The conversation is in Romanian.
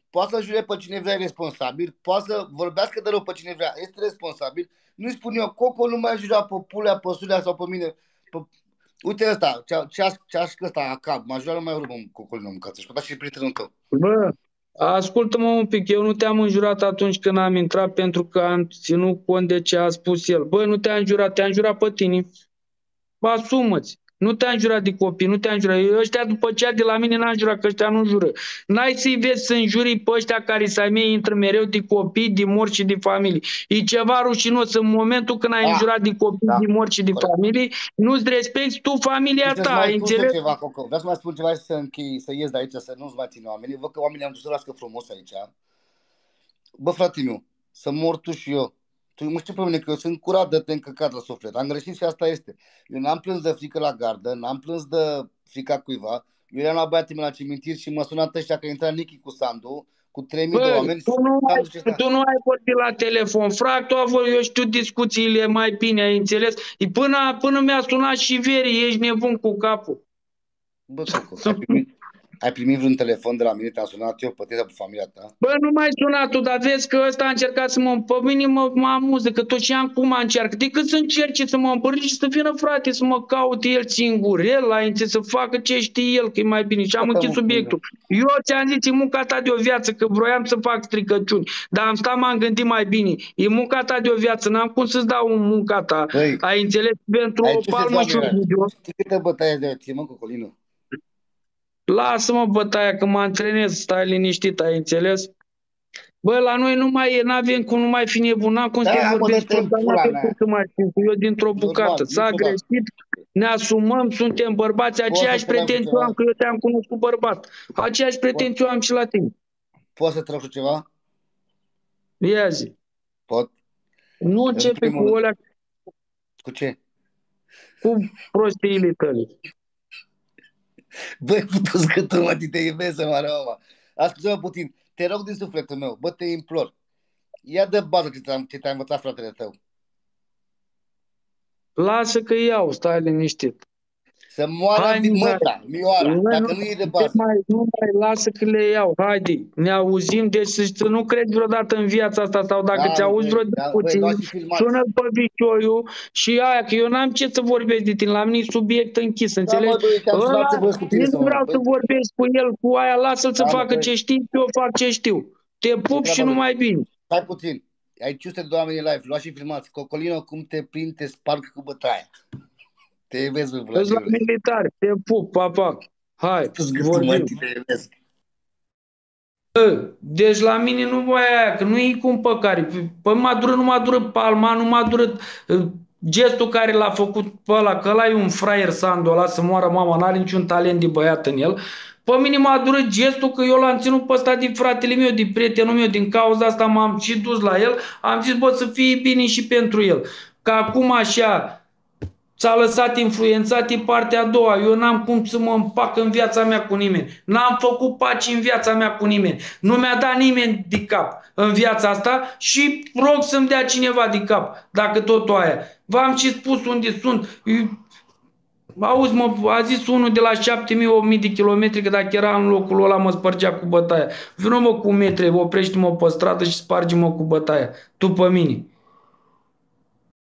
poate să jure pe cine vrea, e responsabil, poate să vorbească de rău pe cine vrea, este responsabil. Nu-i spun eu, Coco nu mai jura pe Pulea, pe Sulea sau pe mine. Pe... Uite ăsta, ce-aș ăsta, acab, m-a jurat mai urmă Cocolino mâncață. Și poate și prietenul tău. Bă, ascultă-mă un pic, eu nu te-am înjurat atunci când am intrat pentru că am ținut cont de ce a spus el. Bă, nu te-am jurat, te-am jurat pe tine. Asumă-ți. Nu te-am jurat de copii, nu te-am jurat. Eu ăștia după cea de la mine n-am jurat, că ăștia nu jură. N-ai să-i vezi să înjuri pe ăștia care să-i mei intră mereu de copii, de morți și de familie. E ceva rușinos în momentul când ai înjurat de copii, de morți și de familie, nu-ți respecti tu familia ta, mai înțeles? Ceva, Coco. Vreau să mai spun ceva și să închei, să ies de aici, să nu-ți mai țin oamenii. Văd că oamenii am dus să lască frumos aici. Bă, frate meu, să mor tu și eu. Tu mă știi pe mine că eu sunt curat de te încăcat la suflet. Am greșit și asta este. Eu n-am plâns de frică la gardă, n-am plâns de frica cuiva. Eu eram la băiatul meu la cimitir și mă sunat ăștia că intra Nichi cu Sandu, cu 3000 de oameni. Tu nu ai vorbit la telefon, frate, eu știu discuțiile mai bine, ai înțeles? Până mi-a sunat și Veri, ești nebun cu capul. Bă, Coco, ai primit vreun telefon de la mine? Te-am sunat eu pe tine sau pe familia ta? Bă, nu mai sunat tu, dar vezi că ăsta a încercat să pe mine mă amuză, că tot ce am cum încearcă. Decât să încerce să mă împărți și să vină, frate, să mă caute el singur, el la să facă ce știe el, că e mai bine. Și am închis subiectul. Eu ți-am zis, e munca ta de o viață, că vroiam să fac stricăciuni, dar am stat, m-am gândit mai bine. E munca ta de o viață, n-am cum să-ți dau munca ta. Băi, ai înțeles? Pentru o palmă și un video. Știi câte bătaie de ție, mă, Cocolino? Lasă-mă bătaia, că mă antrenez, stai liniștit, ai înțeles? Bă, la noi n-avem cum, nu mai fi nebun, n-am cum să vorbesc, eu dintr-o bucată. S-a greșit, ne asumăm, suntem bărbați, aceeași pretenție am, că eu te-am cunoscut bărbat. Aceeași pretenție am și la tine. Poți să trag ceva? Ia zi. Pot? Nu începe cu alea. Cu ce? Cu prostiile tale. Băi, putu-ți că tu, mă, te iubesc, mă, mă. Ascultă-mă puțin. Te rog din sufletul meu, bă, te implor. Ia de bază ce te-a învățat fratele tău. Lasă că iau, stai liniștit. Să moară măta, Mioara, dacă nu e de bază. Nu mai lasă că le iau, haide, ne auzim, deci să nu crezi vreodată în viața asta, sau dacă ți auzi vreo discuție, sună pe vicioiu și aia, că eu n-am ce să vorbesc de tine, la mine e subiect închis, înțelegi? Nu vreau să vorbesc cu el, cu aia, lasă-l să facă ce știi, eu fac ce știu. Te pup și numai bine. Stai puțin, ai 500 de oameni live, luați și filmați. Cocolino, cum te prind, te sparg cu bătaia. Te vezi, bă, Vladimir. La militar, te pup, papa. Hai, vorbim. Deci la mine nu mai aia, că nu e cu împăcare. Păi nu mă dură palma, nu mă dură gestul care l-a făcut pe ăla, că ăla e un fraier Sandu ăla, să moară mama, n-are niciun talent de băiat în el. Pe mine m-a dură gestul că eu l-am ținut pe ăsta de fratele meu, de prietenul meu, din cauza asta m-am și dus la el, am zis, bă, să fie bine și pentru el. Că acum așa s-a lăsat influențat e partea a doua. Eu n-am cum să mă împac în viața mea cu nimeni. N-am făcut pace în viața mea cu nimeni. Nu mi-a dat nimeni de cap în viața asta și rog să-mi dea cineva de cap, dacă tot aia. V-am și spus unde sunt. Auzi, a zis unul de la 7.000-8.000 de kilometri că dacă era în locul ăla mă spărgea cu bătaia. Vină mă cu metri, oprește-mă pe stradă și sparge-mă cu bătaia. Tu pe mine.